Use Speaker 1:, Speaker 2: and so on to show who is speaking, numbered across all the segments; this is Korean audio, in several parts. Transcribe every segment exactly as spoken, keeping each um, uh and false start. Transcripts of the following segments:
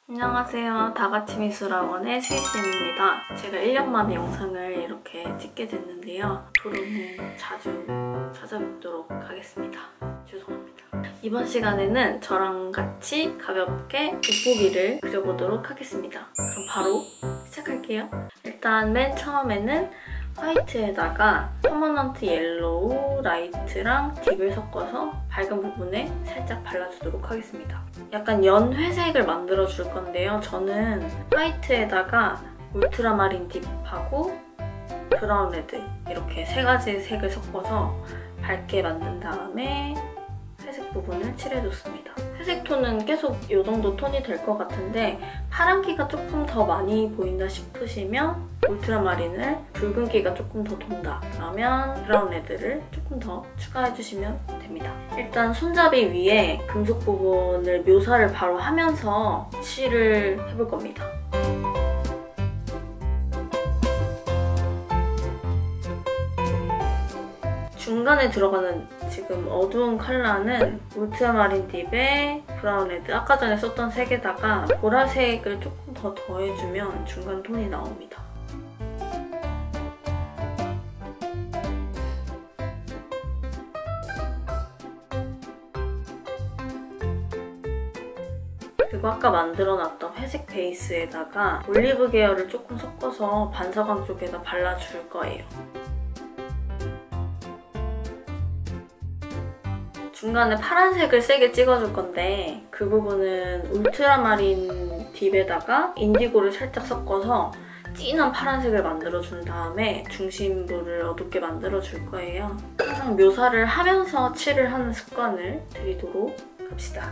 Speaker 1: 안녕하세요. 다같이 미술학원의 스이쌤입니다. 제가 일 년 만에 영상을 이렇게 찍게 됐는데요. 앞으로는 자주 찾아뵙도록 하겠습니다. 죄송합니다. 이번 시간에는 저랑 같이 가볍게 돋보기를 그려보도록 하겠습니다. 그럼 바로 시작할게요. 일단 맨 처음에는 화이트에다가 퍼머넌트 옐로우, 라이트랑 딥을 섞어서 밝은 부분에 살짝 발라주도록 하겠습니다. 약간 연회색을 만들어줄 건데요. 저는 화이트에다가 울트라마린 딥하고 브라운 레드 이렇게 세 가지 색을 섞어서 밝게 만든 다음에 회색 부분을 칠해줬습니다. 회색 톤은 계속 이 정도 톤이 될 것 같은데 파란기가 조금 더 많이 보인다 싶으시면 울트라마린을, 붉은기가 조금 더 돈다 그러면 브라운 레드를 조금 더 추가해주시면 됩니다. 일단 손잡이 위에 금속 부분을 묘사를 바로 하면서 칠을 해볼 겁니다. 중간에 들어가는 지금 어두운 컬러는 울트라마린 딥에 브라운 레드, 아까 전에 썼던 색에다가 보라색을 조금 더 더해주면 중간 톤이 나옵니다. 그리고 아까 만들어놨던 회색 베이스에다가 올리브 계열을 조금 섞어서 반사광 쪽에다 발라줄 거예요. 중간에 파란색을 세게 찍어줄 건데 그 부분은 울트라마린 딥에다가 인디고를 살짝 섞어서 진한 파란색을 만들어준 다음에 중심부를 어둡게 만들어줄 거예요. 항상 묘사를 하면서 칠을 하는 습관을 들이도록 합시다.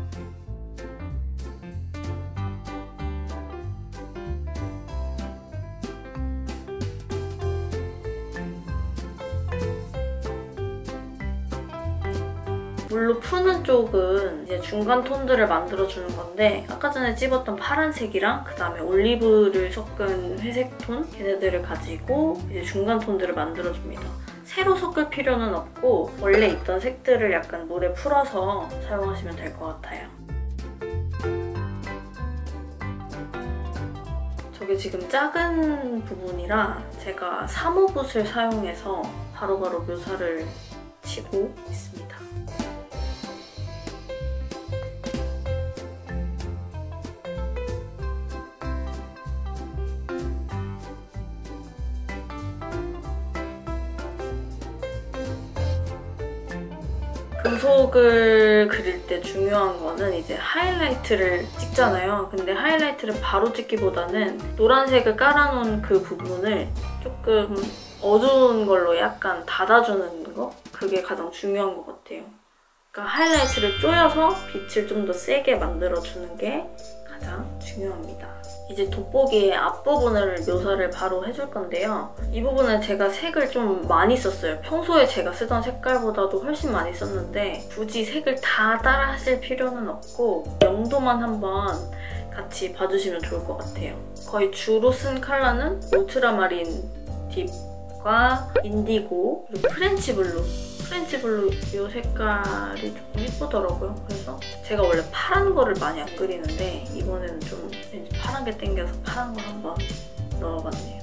Speaker 1: 물로 푸는 쪽은 이제 중간 톤들을 만들어주는 건데 아까 전에 찝었던 파란색이랑 그 다음에 올리브를 섞은 회색 톤 걔네들을 가지고 이제 중간 톤들을 만들어줍니다. 새로 섞을 필요는 없고 원래 있던 색들을 약간 물에 풀어서 사용하시면 될 것 같아요. 저게 지금 작은 부분이라 제가 삼 호 붓을 사용해서 바로바로 묘사를 치고 있습니다. 금속을 그릴 때 중요한 거는 이제 하이라이트를 찍잖아요. 근데 하이라이트를 바로 찍기보다는 노란색을 깔아놓은 그 부분을 조금 어두운 걸로 약간 닫아주는 거? 그게 가장 중요한 것 같아요. 그러니까 하이라이트를 쪼여서 빛을 좀 더 세게 만들어주는 게 가장 중요합니다. 이제 돋보기의 앞부분을 묘사를 바로 해줄 건데요. 이 부분은 제가 색을 좀 많이 썼어요. 평소에 제가 쓰던 색깔보다도 훨씬 많이 썼는데 굳이 색을 다 따라 하실 필요는 없고 영도만 한번 같이 봐주시면 좋을 것 같아요. 거의 주로 쓴 컬러는 울트라마린 딥과 인디고 그리고 프렌치 블루. 프렌치 블루 이 색깔이 조금 예쁘더라고요. 그래서 제가 원래 파란 거를 많이 안 그리는데 이번에는 좀 왠지 파란 게 땡겨서 파란 걸 한번 넣어봤네요.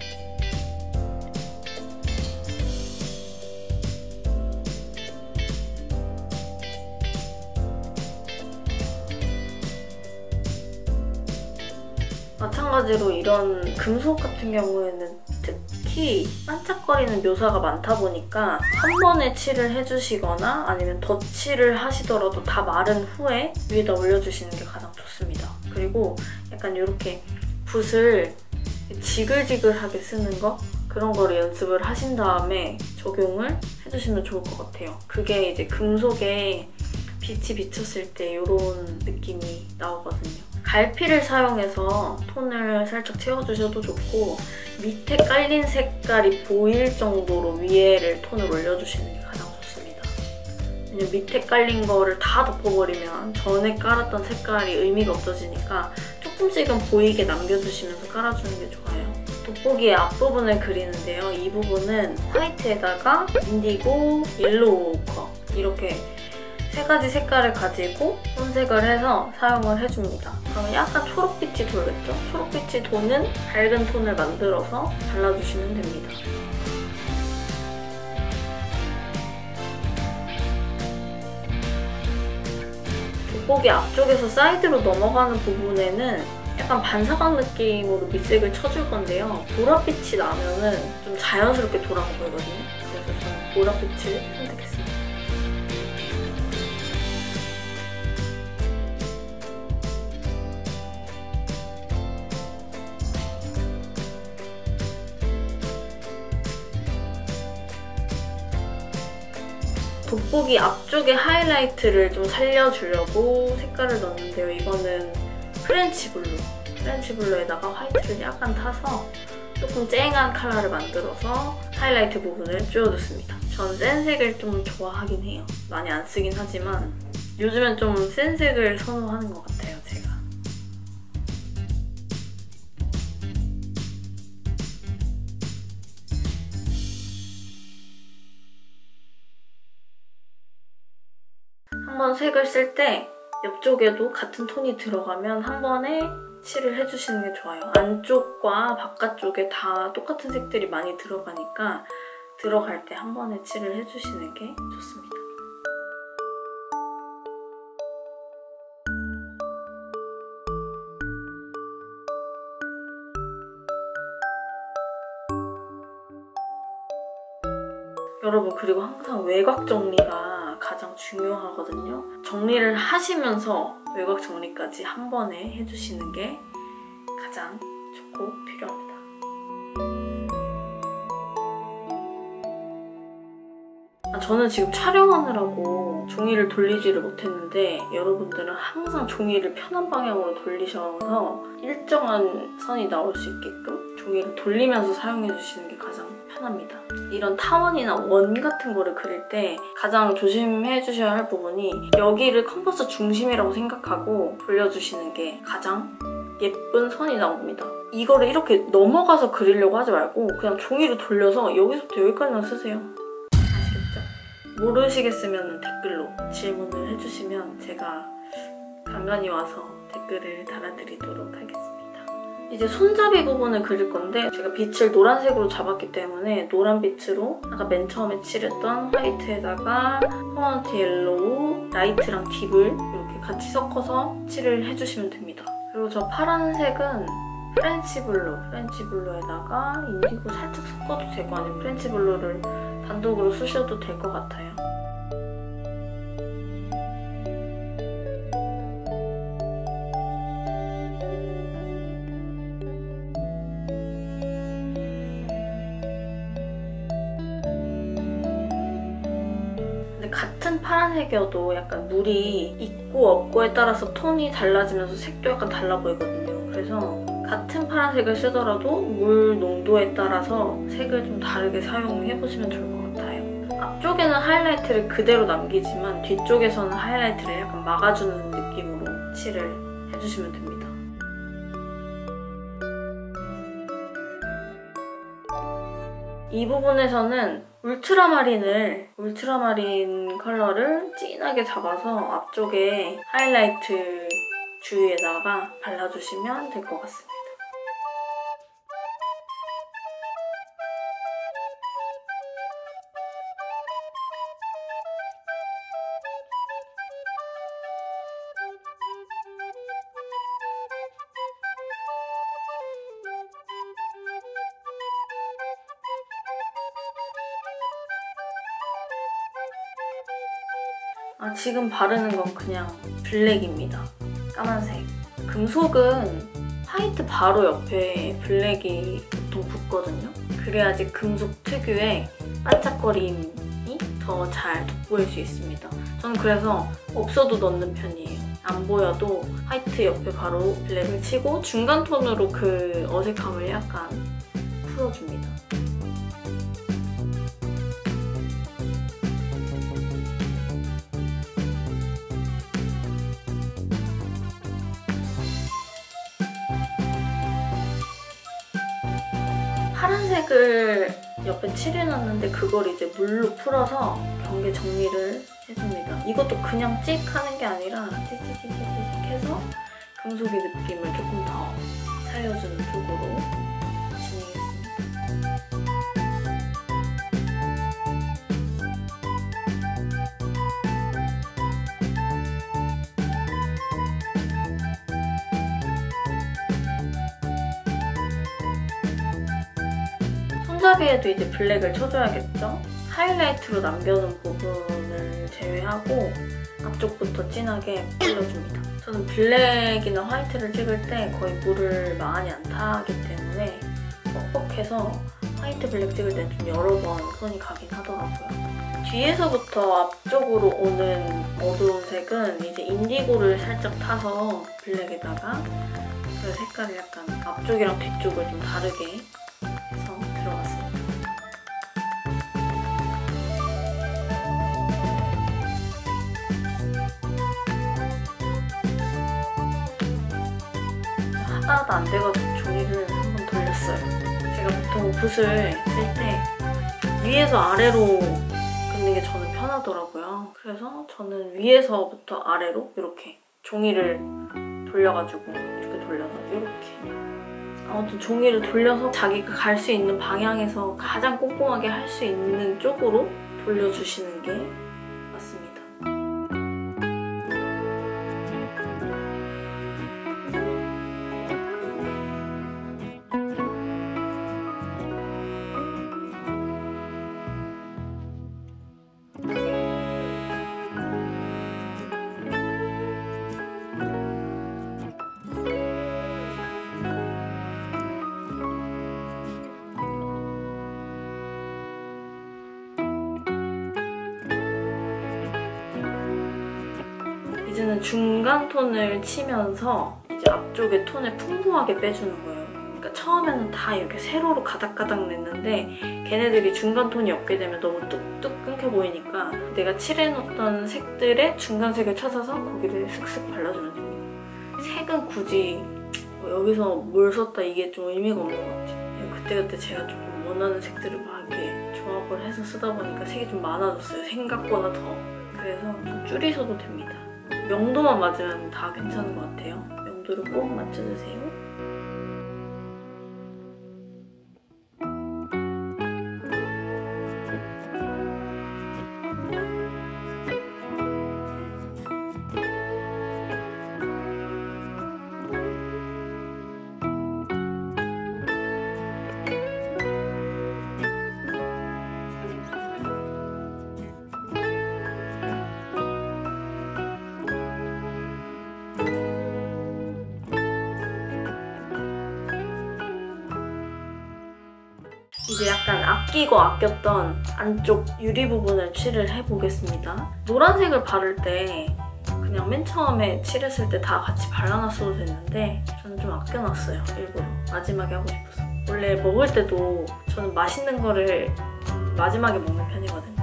Speaker 1: 마찬가지로 이런 금속 같은 경우에는 특히 반짝거리는 묘사가 많다 보니까 한 번에 칠을 해주시거나 아니면 덧칠을 하시더라도 다 마른 후에 위에다 올려주시는 게 가장 좋습니다. 그리고 약간 이렇게 붓을 지글지글하게 쓰는 거? 그런 거를 연습을 하신 다음에 적용을 해주시면 좋을 것 같아요. 그게 이제 금속에 빛이 비쳤을 때 이런 느낌이 나오거든요. 갈피를 사용해서 톤을 살짝 채워주셔도 좋고 밑에 깔린 색깔이 보일 정도로 위에를 톤을 올려주시는 게 가장 좋습니다. 왜냐면 밑에 깔린 거를 다 덮어버리면 전에 깔았던 색깔이 의미가 없어지니까 조금씩은 보이게 남겨주시면서 깔아주는 게 좋아요. 돋보기의 앞부분을 그리는데요. 이 부분은 화이트에다가 인디고, 옐로우 오커 이렇게 세 가지 색깔을 가지고 혼색을 해서 사용을 해줍니다. 그러면 약간 초록빛이 돌겠죠? 초록빛이 도는 밝은 톤을 만들어서 발라주시면 됩니다. 돋보기 앞쪽에서 사이드로 넘어가는 부분에는 약간 반사광 느낌으로 밑색을 쳐줄 건데요. 보랏빛이 나면은 좀 자연스럽게 돌아가 보이거든요. 그래서 저는 보랏빛을 선택했습니다. 돋보기 앞쪽에 하이라이트를 좀 살려주려고 색깔을 넣었는데요. 이거는 프렌치 블루. 프렌치 블루에다가 화이트를 약간 타서 조금 쨍한 컬러를 만들어서 하이라이트 부분을 쥐어줬습니다. 전 센 색을 좀 좋아하긴 해요. 많이 안 쓰긴 하지만 요즘엔 좀 센 색을 선호하는 것 같아요, 제가. 한번 색을 쓸 때 옆쪽에도 같은 톤이 들어가면 한 번에 칠을 해주시는 게 좋아요. 안쪽과 바깥쪽에 다 똑같은 색들이 많이 들어가니까 들어갈 때 한 번에 칠을 해주시는 게 좋습니다. 여러분, 그리고 항상 외곽 정리가 가장 중요하거든요. 정리를 하시면서 외곽 정리까지 한 번에 해주시는 게 가장 좋고 필요합니다. 아, 저는 지금 촬영하느라고 종이를 돌리지를 못했는데 여러분들은 항상 종이를 편한 방향으로 돌리셔서 일정한 선이 나올 수 있게끔 종이를 돌리면서 사용해주시는 게 가장 편합니다. 이런 타원이나 원 같은 거를 그릴 때 가장 조심해주셔야 할 부분이 여기를 컴퍼스 중심이라고 생각하고 돌려주시는 게 가장 예쁜 선이 나옵니다. 이거를 이렇게 넘어가서 그리려고 하지 말고 그냥 종이를 돌려서 여기서부터 여기까지만 쓰세요. 아시겠죠? 모르시겠으면 댓글로 질문을 해주시면 제가 간간히 와서 댓글을 달아드리도록 하겠습니다. 이제 손잡이 부분을 그릴 건데 제가 빛을 노란색으로 잡았기 때문에 노란 빛으로 아까 맨 처음에 칠했던 화이트에다가 퍼먼트 옐로우, 라이트랑 딥을 이렇게 같이 섞어서 칠을 해주시면 됩니다. 그리고 저 파란색은 프렌치 블루, 프렌치 블루에다가 인디고 살짝 섞어도 되고 아니면 프렌치 블루를 단독으로 쓰셔도 될 것 같아요. 같은 파란색이어도 약간 물이 있고 없고에 따라서 톤이 달라지면서 색도 약간 달라 보이거든요. 그래서 같은 파란색을 쓰더라도 물 농도에 따라서 색을 좀 다르게 사용해보시면 좋을 것 같아요. 앞쪽에는 하이라이트를 그대로 남기지만 뒤쪽에서는 하이라이트를 약간 막아주는 느낌으로 칠을 해주시면 됩니다. 이 부분에서는 울트라마린을, 울트라마린 컬러를 진하게 잡아서 앞쪽에 하이라이트 주위에다가 발라주시면 될 것 같습니다. 아, 지금 바르는 건 그냥 블랙입니다. 까만색. 금속은 화이트 바로 옆에 블랙이 보통 붙거든요. 그래야지 금속 특유의 반짝거림이 더 잘 돋보일 수 있습니다. 저는 그래서 없어도 넣는 편이에요. 안 보여도 화이트 옆에 바로 블랙을 치고 중간 톤으로 그 어색함을 약간 풀어줍니다. 파란색을 옆에 칠해놨는데 그걸 이제 물로 풀어서 경계 정리를 해줍니다. 이것도 그냥 찍 하는 게 아니라 찌찌찌찌찌 해서 금속의 느낌을 조금 더 살려주는 쪽으로 진행했습니다. 손잡이에도 이제 블랙을 쳐줘야겠죠? 하이라이트로 남겨놓은 부분을 제외하고 앞쪽부터 진하게 뿌려줍니다. 저는 블랙이나 화이트를 찍을 때 거의 물을 많이 안 타기 때문에 뻑뻑해서 화이트 블랙 찍을 때 좀 여러 번 손이 가긴 하더라고요. 뒤에서부터 앞쪽으로 오는 어두운 색은 이제 인디고를 살짝 타서 블랙에다가 그 색깔을 약간 앞쪽이랑 뒤쪽을 좀 다르게 해서 들어갔습니다. 하나도 안 돼가지고 종이를 한번 돌렸어요. 제가 보통 붓을 쓸 때 위에서 아래로 긋는 게 저는 편하더라고요. 그래서 저는 위에서부터 아래로 이렇게 종이를 돌려가지고 이렇게 돌려서 이렇게 아무튼 종이를 돌려서 자기가 갈 수 있는 방향에서 가장 꼼꼼하게 할 수 있는 쪽으로 돌려주시는 게 맞습니다. 이제는 중간 톤을 치면서 이제 앞쪽에 톤을 풍부하게 빼주는 거예요. 그러니까 처음에는 다 이렇게 세로로 가닥가닥 냈는데 걔네들이 중간 톤이 없게 되면 너무 뚝뚝 끊겨 보이니까 내가 칠해놓던 색들의 중간색을 찾아서 거기를 슥슥 발라주면 됩니다. 색은 굳이 뭐 여기서 뭘 썼다 이게 좀 의미가 없는 것 같아요. 그때그때 제가 조금 원하는 색들을 막 이렇게 조합을 해서 쓰다 보니까 색이 좀 많아졌어요. 생각보다 더. 그래서 좀 줄이셔도 됩니다. 명도만 맞으면 다 괜찮은 것 같아요. 명도를 꼭 맞춰주세요. 이제 약간 아끼고 아꼈던 안쪽 유리 부분을 칠을 해보겠습니다. 노란색을 바를 때 그냥 맨 처음에 칠했을 때 다 같이 발라놨어도 됐는데 저는 좀 아껴놨어요. 일부러 마지막에 하고 싶어서. 원래 먹을 때도 저는 맛있는 거를 마지막에 먹는 편이거든요.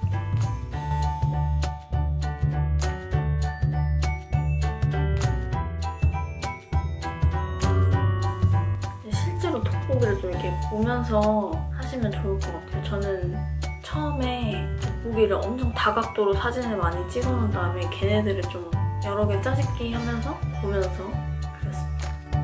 Speaker 1: 실제로 돋보기를 좀 이렇게 보면서 하시면 좋을 것 같아요. 저는 처음에 돋보기를 엄청 다각도로 사진을 많이 찍어놓은 다음에 걔네들을 좀 여러 개 짜집기 하면서 보면서 그렸습니다.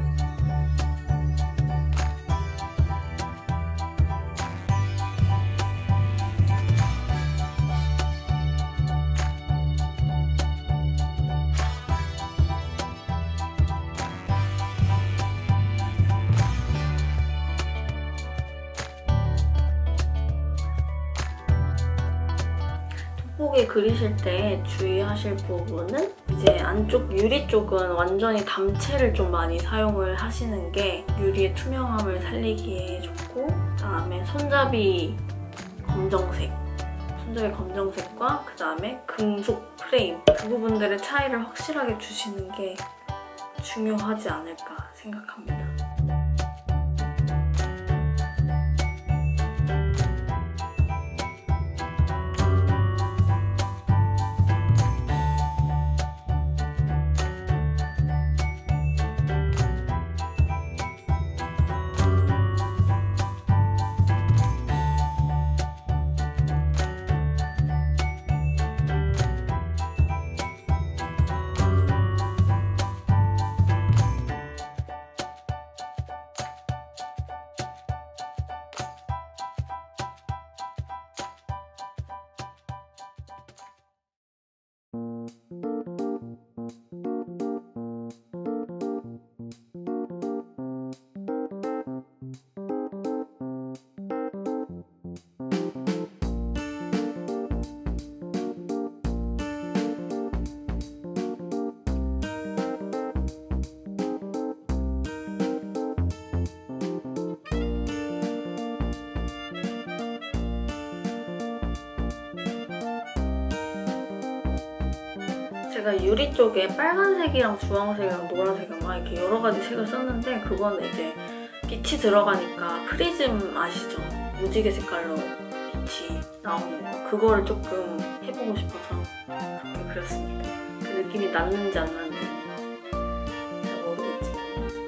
Speaker 1: 돋보기 그리실 때 주의하실 부분은 이제 안쪽 유리 쪽은 완전히 담채를 좀 많이 사용을 하시는 게 유리의 투명함을 살리기에 좋고, 그다음에 손잡이 검정색, 손잡이 검정색과 그다음에 금속 프레임 그 부분들의 차이를 확실하게 주시는 게 중요하지 않을까 생각합니다. 제가 유리 쪽에 빨간색이랑 주황색이랑 노란색이랑 막 이렇게 여러 가지 색을 썼는데 그거는 이제 빛이 들어가니까 프리즘 아시죠? 무지개 색깔로 빛이 나오는 거. 그거를 조금 해보고 싶어서 그렇게 그렸습니다. 그 느낌이 났는지 안 났는지 잘 모르겠지만.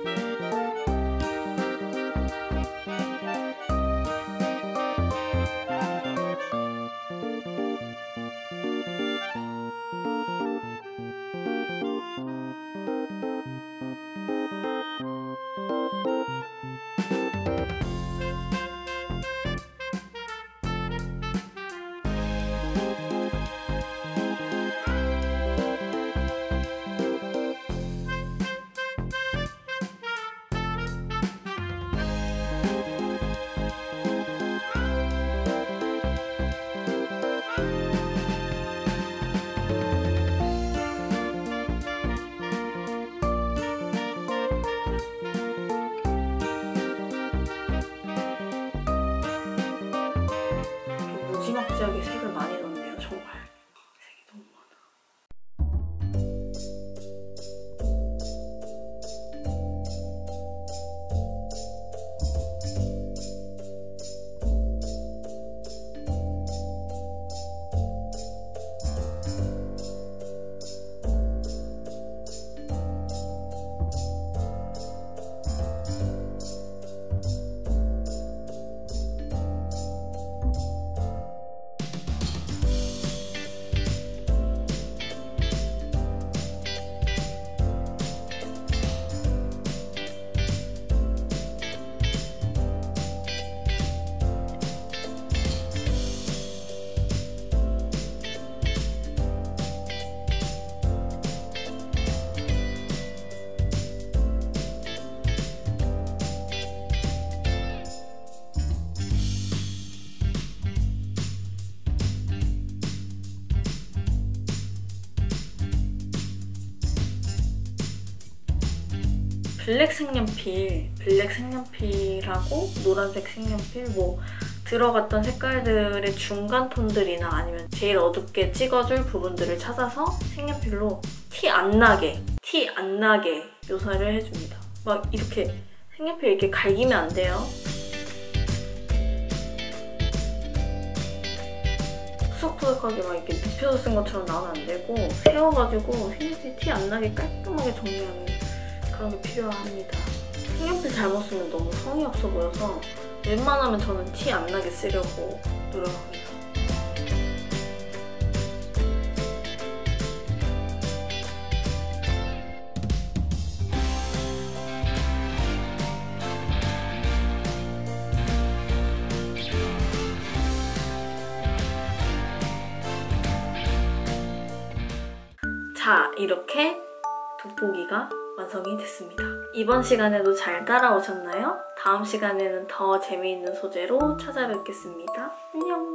Speaker 1: 무지막지하게 색을 많이 넣네요. 정말 색이 너무 많아. 블랙 색연필, 블랙 색연필하고 노란색 색연필 뭐 들어갔던 색깔들의 중간 톤들이나 아니면 제일 어둡게 찍어줄 부분들을 찾아서 색연필로 티 안 나게, 티 안 나게 묘사를 해줍니다. 막 이렇게 색연필 이렇게 갈기면 안 돼요. 푸석푸석하게 막 이렇게 눕혀서 쓴 것처럼 나오면 안 되고 세워가지고 색연필 티 안 나게 깔끔하게 정리하는 그런 게 필요합니다. 색연필 잘못 쓰면 너무 성의 없어 보여서 웬만하면 저는 티 안 나게 쓰려고 노력합니다. 자, 이렇게 돋보기가 완성이 됐습니다. 이번 시간에도 잘 따라오셨나요? 다음 시간에는 더 재미있는 소재로 찾아뵙겠습니다. 안녕!